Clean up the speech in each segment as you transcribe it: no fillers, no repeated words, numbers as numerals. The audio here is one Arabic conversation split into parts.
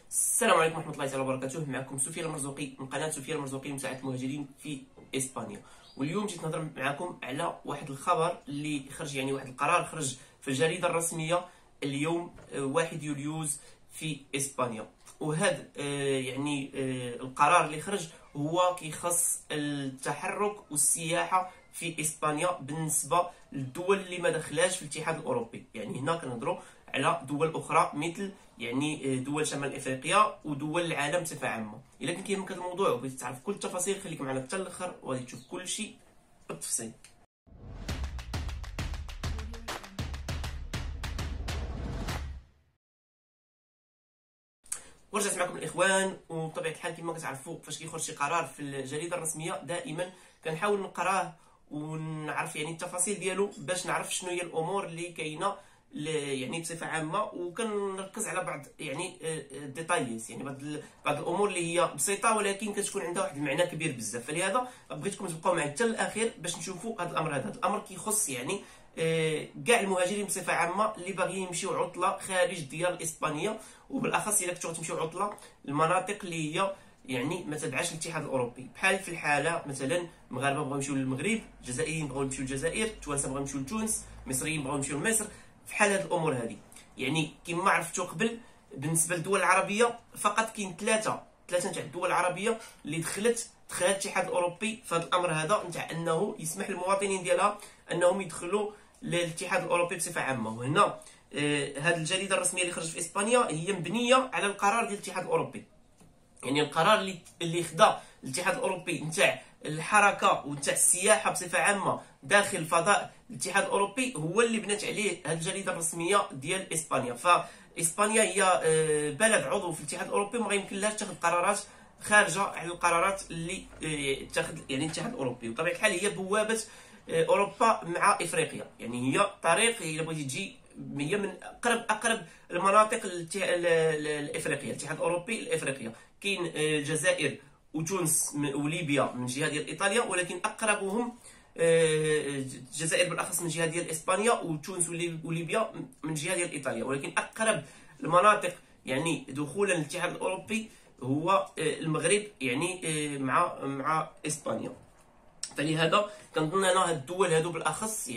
السلام عليكم ورحمة الله تعالى وبركاته. معكم سفيان المرزوقي من قناة سفيان المرزوقي مساعدة المهاجرين في إسبانيا. واليوم جيت نهضر معكم على واحد الخبر اللي خرج، يعني واحد القرار خرج في الجريدة الرسمية اليوم 1 يوليوز في إسبانيا. وهذا القرار اللي خرج هو كيخص التحرك والسياحة في إسبانيا بالنسبة للدول اللي ما دخلاش في الاتحاد الأوروبي. يعني هنا كنهضروا على دول اخرى مثل دول شمال افريقيا ودول العالم بصفه عامه. الا كان كيهمك هذا الموضوع وبغيتي تعرف كل التفاصيل خليك معنا حتى الاخر وغادي تشوف كل شيء بالتفصيل. ورجعت معكم الاخوان، وبطبيعه الحال كما كتعرفوا فاش كيخرج شي قرار في الجريده الرسميه دائما كنحاول نقراه ونعرف التفاصيل ديالو باش نعرف شنو هي الامور اللي كاينه بصفه عامه، وكنركز على بعض الديتايلز، بعض الامور اللي هي بسيطه ولكن كتكون عندها واحد المعنى كبير بزاف. فلهذا بغيتكم تبقاو معي حتى الاخير باش نشوفوا هذا الامر. هذا الامر كيخص كاع المهاجرين بصفه عامه اللي باغيين يمشيو عطله خارج ديال اسبانيا، وبالاخص الا كنتو غتمشيو عطله المناطق اللي هي ما تبعش الاتحاد الاوروبي، بحال في الحاله مثلا المغاربه بغاو يمشيو للمغرب، الجزائريين بغاو يمشيو للجزائر، التوانسه بغاو يمشيو لتونس، المصريين بغاو يمشيو لمصر. في حال هاد الامور هذه كما عرفتوا قبل بالنسبه للدول العربيه فقط كاين ثلاثه نتاع الدول العربيه اللي دخلت الاتحاد الاوروبي في هذا الامر هذا نتاع انه يسمح للمواطنين ديالها انهم يدخلوا للاتحاد الاوروبي بصفه عامه. وهنا هذه الجريده الرسميه اللي خرجت في اسبانيا هي مبنيه على القرار ديال الاتحاد الاوروبي. القرار اللي خدا الاتحاد الاوروبي نتاع الحركه ونتاع السياحه بصفه عامه داخل فضاء الاتحاد الاوروبي هو اللي بنات عليه هذه الجريده الرسميه ديال اسبانيا. فاسبانيا هي بلد عضو في الاتحاد الاوروبي وما غيمكن لهاش تاخذ قرارات خارجه على القرارات اللي تاخذ الاتحاد الاوروبي. وبطبيعه الحال هي بوابه اوروبا مع افريقيا، هي طريق الا بغيتي تجي، هي من اقرب المناطق الافريقيه، الاتحاد الاوروبي لافريقيا. كاين الجزائر وتونس وليبيا من جهه ديال ايطاليا، ولكن اقربهم الجزائر بالاخص من جهه ديال اسبانيا، وتونس وليبيا من جهه ديال ايطاليا. ولكن اقرب المناطق دخولا للاتحاد الاوروبي هو المغرب، مع اسبانيا. فلهذا كنظن انا هاد الدول هادو بالاخص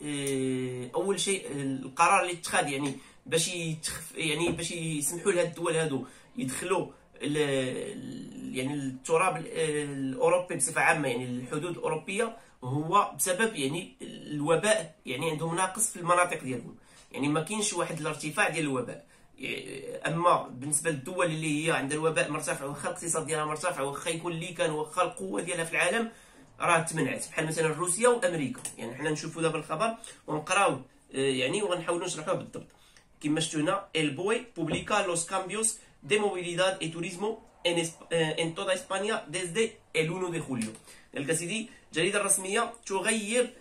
اول شيء القرار اللي اتخذ باش باش يسمحوا لهاد الدول هادو يدخلوا التراب الاوروبي بصفه عامه، الحدود الاوروبيه، هو بسبب الوباء. عندهم ناقص في المناطق ديالهم، ما كاينش واحد الارتفاع ديال الوباء. اما بالنسبه للدول اللي هي عندها الوباء مرتفع واخا الاقتصاد ديالها مرتفع واخا يكون اللي كان واخا القوه ديالها في العالم راه تمنعت، بحال مثلا روسيا وامريكا. حنا نشوفوا دابا الخبر ونقراو وغنحاولوا نشرحوه بالضبط. كما شفتوا هنا البوي publica los cambios de movilidad y turismo en toda España desde el 1 de julio. سيدي الجريده الرسميه تغير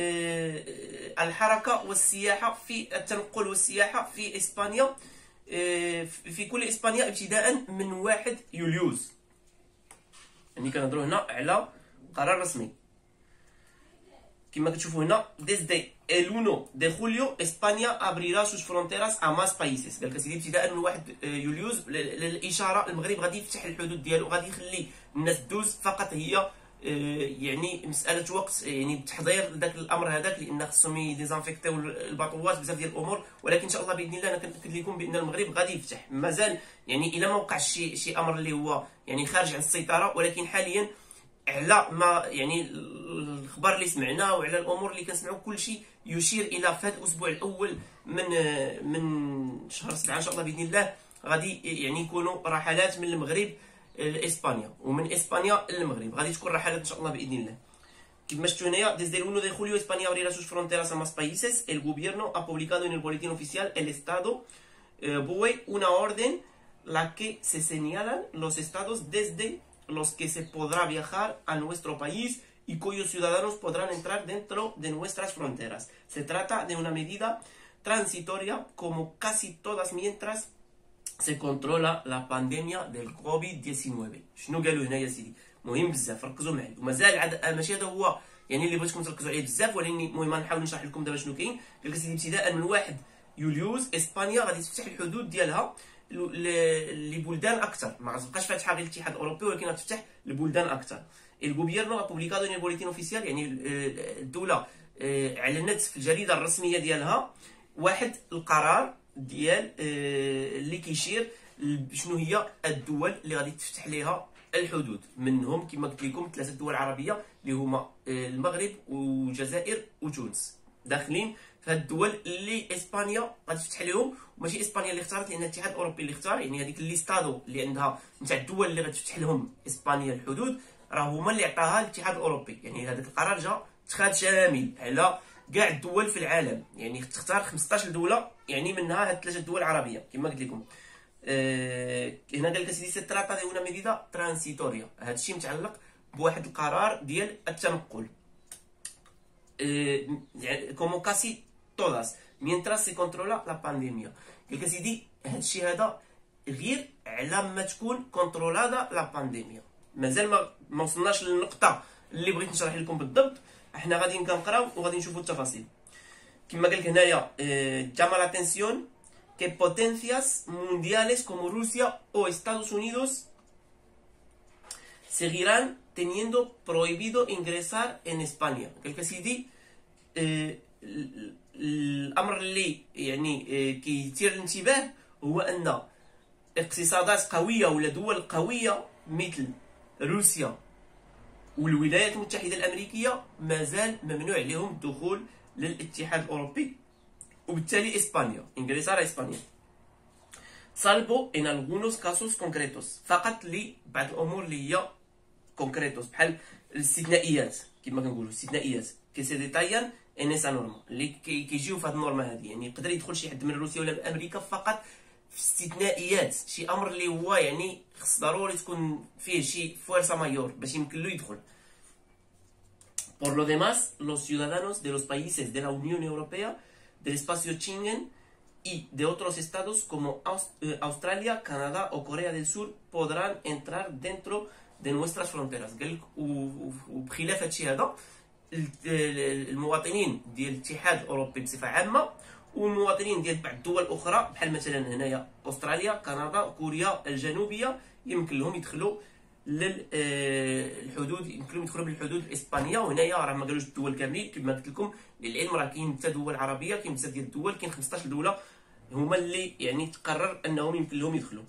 الحركه والسياحه في التنقل والسياحه في اسبانيا، في كل اسبانيا ابتداء من 1 يوليوز. كنهضروا هنا على قرار رسمي. كما كتشوفوا هنا desde el 1 de julio España abrirá sus fronteras a más países. قالك سيدي ابتداء من 1 يوليوز للاشاره المغرب غادي يفتح الحدود ديالو، غادي يخلي الناس تدوز، فقط هي مساله وقت بالتحضير لذاك الامر هذاك، لان خصهم يديزانفيكتيو الباطوات بزاف ديال الامور. ولكن ان شاء الله باذن الله انا كنأكد لكم بان المغرب غادي يفتح. مازال الا ما وقعش شي امر اللي هو خارج عن السيطره، ولكن حاليا على ما الخبر اللي سمعناه وعلى الامور اللي كنسمعوا كل شيء يشير الى في هذا الاسبوع الاول من شهر 7 ان شاء الله باذن الله غادي يكونوا رحلات من المغرب لاسبانيا، ومن اسبانيا للمغرب غادي تكون رحلات ان شاء الله باذن الله. كما شفتوا هنايا desde el 1 de julio España abrirá sus fronteras a más países. El gobierno ha publicado en el boletín oficial El Estado BOE una orden la que se señalan los estados desde los que se podrá viajar a nuestro país y cuyos ciudadanos podrán entrar dentro de nuestras fronteras. Se trata de una medida transitoria como casi todas mientras se controla la pandemia del COVID-19. شنو قالوا هنا يا سيدي؟ مهم بزاف، ركزوا معايا. ومازال ماشي هذا هو اللي بغيتكم تركزوا عليه بزاف، ولكن المهم نحاول نشرح لكم دابا شنو كاين. قال لك سيدي ابتداء من 1 يوليوز اسبانيا غادي تفتح الحدود ديالها لبلدان اكثر، ما غتبقاش فاتحه غير الاتحاد الاوروبي ولكن غتفتح لبلدان اكثر. الغوبيرنو ha publicado en el boletín oficial، يعني الدوله اعلنت في الجريده الرسميه ديالها واحد القرار ديال اللي كيشير شنو هي الدول اللي غادي تفتح ليها الحدود. منهم كما قلت لكم 3 دول عربيه اللي هما المغرب والجزائر وتونس داخلين في هاد الدول اللي اسبانيا غادي تفتح لهم. وماشي اسبانيا اللي اختارت، لان الاتحاد الاوروبي اللي اختار، يعني هذيك الليستادو اللي عندها نتاع الدول اللي غتفتح لهم اسبانيا الحدود راه هما اللي عطاها الاتحاد الاوروبي. يعني هذاك القرار جا اتخاذ شامل على كاع الدول في العالم، يعني تختار 15 دوله، يعني منها هاد 3 دول عربيه كما قلت لكم. هنا قال لك سيدي سي تراتا دي una medida transitoria، هذا الشيء متعلق بواحد القرار ديال التنقل. يعني como casi todas mientras se controla la pandemia. قال لك سيدي هذا الشيء هذا غير على ما تكون كونترولادا لا بانديميا. مازال ما وصلناش للنقطه اللي بغيت نشرح لكم بالضبط، احنا غادي كنقراو وغادي نشوفوا التفاصيل. كما قال لك هنايا llama la atención que potencias mundiales como Rusia o Estados Unidos seguirán teniendo prohibido ingresar en España. قال لك سيدي الامر اللي يعني كيثير الانتباه هو ان اقتصادات قويه ولا دول قويه مثل روسيا والولايات المتحده الامريكيه مازال ممنوع لهم الدخول للاتحاد الاوروبي، وبالتالي اسبانيا ingresar a España salvo en algunos casos concretos، فقط لبعض الامور اللي هي concretos بحال الاستثنائيات كما كنقولوا الاستثنائيات كي سي ديتايان ان اسا نورما اللي كيجيو في هذه النورما هذه. يعني يقدر يدخل شي حد من روسيا ولا من امريكا فقط في استثنائيات، شي امر اللي هو يعني خص ضروري تكون فيه شي فورسا مايور باش يمكن له يدخل. Por lo demás, los ciudadanos de los países de la Unión Europea, del espacio Schengen y de otros estados como Australia, Canadá o Corea del Sur podrán entrar dentro de nuestras fronteras. قال لك وبخلاف هادشي هذا المواطنين ديال الاتحاد الاوروبي بصفه عامه والمواطنين ديال بعض الدول الاخرى بحال مثلا هنايا استراليا، كندا، كوريا الجنوبيه يمكن لهم يدخلوا للحدود، يمكن لهم يدخلوا بالحدود الاسبانيه. وهنايا راه ما قالوش الدول كاملين كما قلت لكم، للعلم راه كاين حتى دول عربيه، كاين بزاف ديال الدول، كاين 15 دوله هما اللي يعني تقرر انهم يمكن لهم يدخلوا.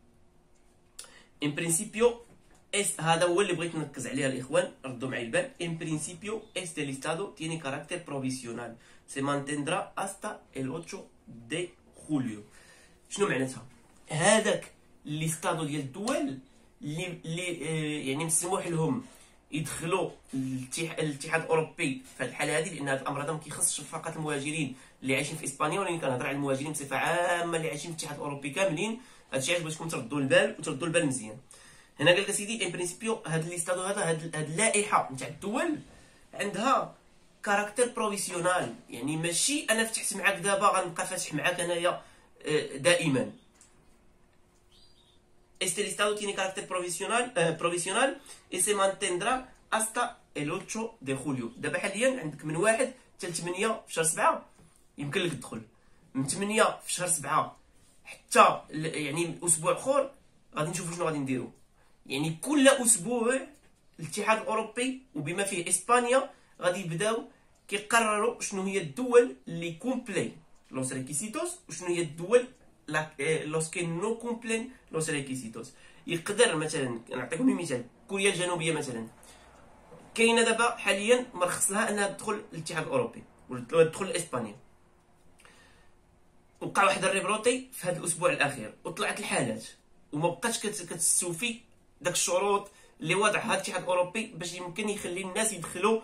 ان برينسيبيو هذا هو اللي بغيت نركز عليه الاخوان، ردوا معي البال. ان برينسيبيو este listado tiene carácter provisional se mantendrá hasta el 8 de julio. شنو معناتها؟ هذاك الليستادو ديال الدول اللي يعني مسموح لهم يدخلوا الاتحاد الاوروبي في الحاله هذه، لان هذا الامر هذا ما كيخصش فقط المهاجرين اللي عايشين في اسبانيا، ولكن كنهضر على المهاجرين بصفه عامه اللي عايشين في الاتحاد الاوروبي كاملين. هادشي علاش بغيتكم تردوا البال وتردوا البال مزيان. هنا قال لك سيدي ان برينسيبيو هاد الليستادو هذا هاد اللائحه نتاع الدول عندها كاركتير بروفيسيونال، يعني ماشي انا فتحت معاك دابا غنبقى فاتح معاك انايا دائما. Este listado tiene carácter provisional y se mantendrá hasta el 8 de julio. دابا حاليا عندك من 1 حتى 8 في شهر 7 يمكن لك تدخل، من 8 في شهر 7 حتى يعني اسبوع اخر غادي نشوفوا شنو غادي نديروا. يعني كل اسبوع الاتحاد الاوروبي وبما فيه اسبانيا غادي يبداو كيقرروا شنو هي الدول اللي كومبلي لوس ريكيسيتوس وشنو هي الدول los que no cumplen los requisitos. يقدر مثلا نعطيكم مثال كوريا الجنوبيه مثلا كاينه دابا حاليا مرخص لها انها تدخل الاتحاد الاوروبي ولا تدخل لاسبانيا، وقع واحد الريبروتي في هذا الاسبوع الاخير وطلعت الحالات وما بقاتش كتستوفي داك الشروط اللي وضعها الاتحاد الاوروبي باش يمكن يخلي الناس يدخلوا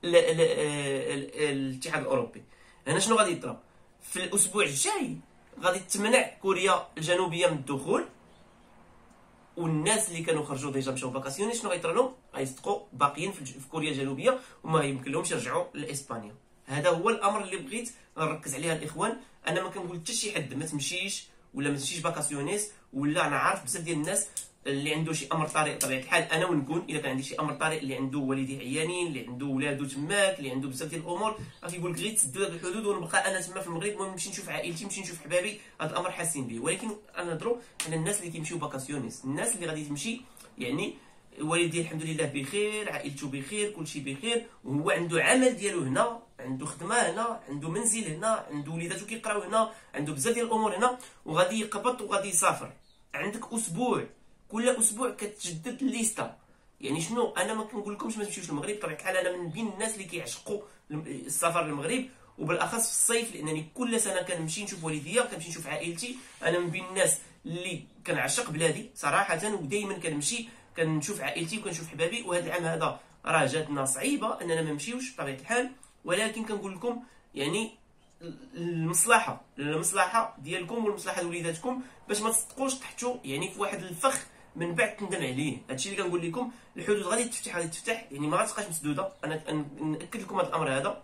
الاتحاد الاوروبي. هنا شنو غادي يطرا في الاسبوع الجاي؟ غادي تمنع كوريا الجنوبيه من الدخول، والناس اللي كانوا خرجوا ديجا مشاو فاكاسيوني شنو غيطرا لهم؟ غيصدقوا باقيين في كوريا الجنوبيه وما يمكن لهمش يرجعوا لاسبانيا. هذا هو الامر اللي بغيت نركز عليه الاخوان. انا ما كنقول حتى شي حد ما تمشيش ولا ما تمشيش فاكاسيونيس، ولا انا عارف بزاف ديال الناس اللي عنده شي امر طارئ بطبيعه الحال انا وين نكون الا كان عندي شي امر طارئ، اللي عنده والديه عيانين، اللي عنده ولادو تماك، اللي عنده بزاف ديال الامور، غيقول لك غير تسدوا هاد الحدود ونبقى انا تما في المغرب، المهم نمشي نشوف عائلتي، نمشي نشوف حبابي. هذا الامر حاسين به. ولكن انا نهضروا على الناس اللي كيمشيو فاكاسيونيس، الناس اللي غادي تمشي يعني والديه الحمد لله بخير، عائلته بخير، كلشي بخير، وهو عنده عمل ديالو هنا، عنده خدمه هنا، عنده منزل هنا، عنده وليداتو كيقراو هنا، عنده بزاف ديال الامور هنا، وغادي يقبط وغادي يسافر. عندك اسبوع، كل اسبوع كتجدد الليسته. يعني شنو، انا ما كنقول لكمش ما تمشيوش للمغرب، بطبيعه الحال انا من بين الناس اللي كيعشقوا السفر للمغرب، وبالاخص في الصيف، لانني كل سنه كنمشي نشوف والديا، كنمشي نشوف عائلتي. انا من بين الناس اللي كنعشق بلادي صراحه، ودائما كنمشي كنشوف عائلتي وكنشوف حبابي. وهذا العام هذا راه جاتنا صعيبه اننا ما نمشيوش بطبيعه الحال، ولكن كنقول لكم يعني المصلحه ديالكم والمصلحه ديال وليداتكم، باش ما تصدقوش تحطوا يعني في واحد الفخ من بعد تندم عليه. هادشي اللي كنقول لكم، الحدود غادي تفتح، يعني ما غاتبقاش مسدوده، انا ناكد لكم هذا الامر هذا،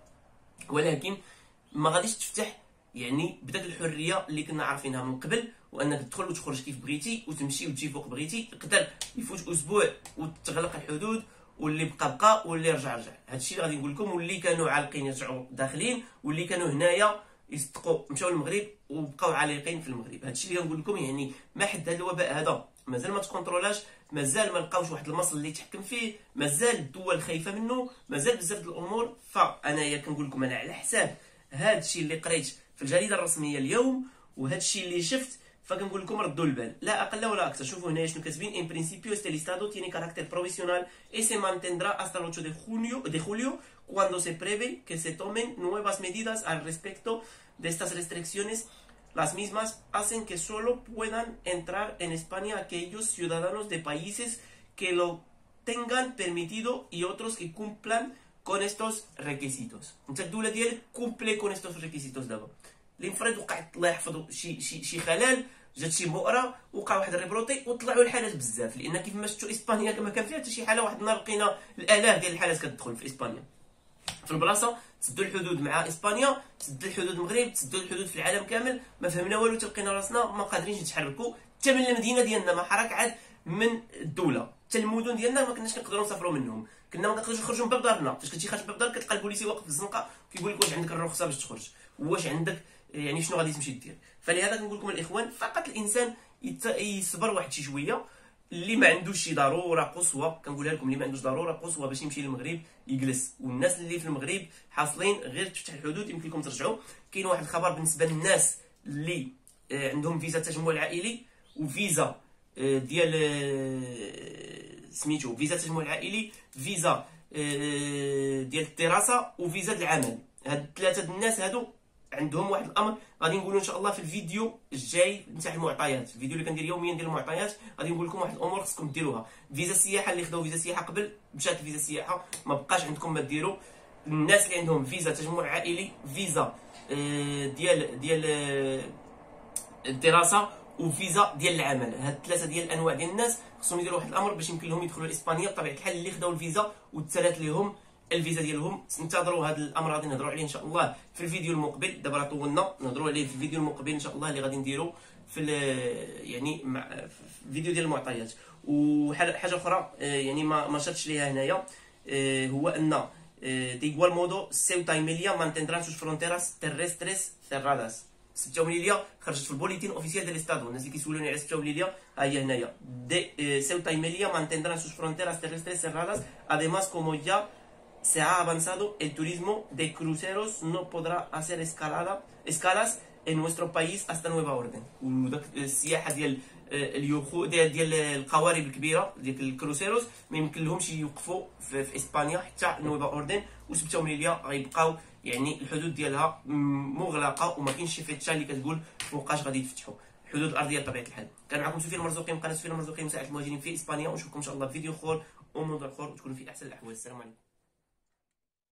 ولكن ما غاديش تفتح يعني بداك الحريه اللي كنا عارفينها من قبل، وانك تدخل وتخرج كيف بغيتي وتمشي وتجي فوق بغيتي. يقدر يفوت اسبوع وتغلق الحدود، واللي بقى واللي رجع. هادشي اللي غادي نقول لكم. واللي كانوا عالقين يرجعوا داخلين، واللي كانوا هنايا يصدقوا مشاو للمغرب وبقاو عالقين في المغرب. هادشي اللي كنقول لكم. يعني ما حد هذا الوباء هذا مازال ما تكونترولاش، مازال ما لقاوش واحد المصل اللي يتحكم فيه، مازال الدول خايفه منه، مازال بزاف د الامور. فانايا كنقول لكم انا على حساب هادشي اللي قريت في الجريده الرسميه اليوم وهادشي اللي شفت، فكنقول لكم ردوا البال لا اقل ولا اكثر. شوفوا هنا شنو كاتبين: ان برينسيپio este listado tiene carácter provisional y se mantendrá hasta el 8 de julio cuando se prevé que se tomen nuevas medidas al respecto de estas restricciones. Las mismas hacen que solo puedan entrar en España aquellos ciudadanos de países que lo tengan permitido y otros que cumplan con estos requisitos. انت الدوله ديالك كومبلي con estos requisitos دابا. اللي مفرض وقعت الله يحفظه شي خلال، جات شي بؤره، وقع واحد الريبروتي وطلعوا الحالات بزاف. لان كيف ما شفتوا اسبانيا كما كان فيها حتى شي حاله، واحد النهار لقينا الالاف ديال الحالات كتدخل في اسبانيا. في البلاصه تسدوا الحدود مع اسبانيا، تسدوا الحدود المغرب، تسدوا الحدود في العالم كامل، ما فهمنا والو. تلقينا راسنا ما قادرينش نتحركوا حتى من المدينه ديالنا، ما حرك عاد من الدوله حتى المدن ديالنا ما كناش كنقدروا نسافروا منهم. كنا ما كنقدروش نخرجوا من باب دارنا. فاش كنتي خارج من باب دارك كتلقى البوليسي واقف في الزنقه كيقول لك واش عندك الرخصه باش تخرج، واش عندك يعني شنو غادي تمشي دير. فلهذا كنقول لكم الاخوان، فقط الانسان يصبر واحد شي شويه. اللي ما عندوش شي ضروره قصوى، كنقولها لكم، اللي ما عندوش ضروره قصوى باش يمشي للمغرب يجلس. والناس اللي في المغرب حاصلين غير تفتح الحدود يمكن لكم ترجعوا. كاين واحد الخبر بالنسبه للناس اللي عندهم فيزا التجمع العائلي وفيزا ديال سميتو فيزا التجمع العائلي، فيزا ديال الدراسه، وفيزا العمل. هاد الثلاثه الناس هادو عندهم واحد الامر غادي نقولوا ان شاء الله في الفيديو الجاي نتاع المعطيات. الفيديو اللي كندير يوميا ديال المعطيات غادي نقول لكم واحد الامور خصكم ديروها. فيزا السياحه، اللي خداو فيزا السياحه قبل مشات الفيزا السياحه، ما بقاش عندكم ما ديروا. الناس اللي عندهم فيزا تجمع عائلي، فيزا ديال الدراسه، وفيزا ديال العمل، هاد الثلاثه ديال الانواع ديال الناس خصهم يديروا واحد الامر باش يمكن لهم يدخلوا لاسبانيا بطبيعه الحال. اللي خداو الفيزا وتسالات لهم الفيزا ديالهم، انتظروا هذا الامر غادي نهضروا عليه ان شاء الله في الفيديو المقبل. دابا راه طولنا، نهضروا عليه في الفيديو المقبل ان شاء الله اللي غادي نديروا في يعني مع الفيديو ديال المعطيات. وحاجه اخرى يعني ما شرتش ليها هنايا، هو ان de igual modo Ceuta y Melilla mantendrán sus fronteras terrestres cerradas. سبتة ومليليا خرجت في البوليتين اوفيسيال ديال الاستادو. الناس اللي كيسولوني على سبتة ومليليا ها هي هنايا. Ceuta y Melilla mantendrán sus fronteras terrestres cerradas. Además, como ya se ha avanzado, el turismo de cruceros no podrá hacer escalas en nuestro país hasta nueva orden. وداك السياحه ديال اليوخو ديال القوارب الكبيره ديال الكروسيروس ما يمكن لهمش يوقفوا في اسبانيا حتى نوفا اوردن. وسبتة ومليليا غيبقاو يعني الحدود ديالها مغلقه، وما كاينش شي فتشه اللي كتقول فوقاش غادي يتفتحوا الحدود الارضيه بطبيعه الحال. كان معكم سفيان المرزوقي من قناه سفيان المرزوقي مساعد المهاجرين في اسبانيا، ونشوفكم ان شاء الله في فيديو اخر وموضوع اخر وتكونوا في احسن الاحوال. السلام عليكم.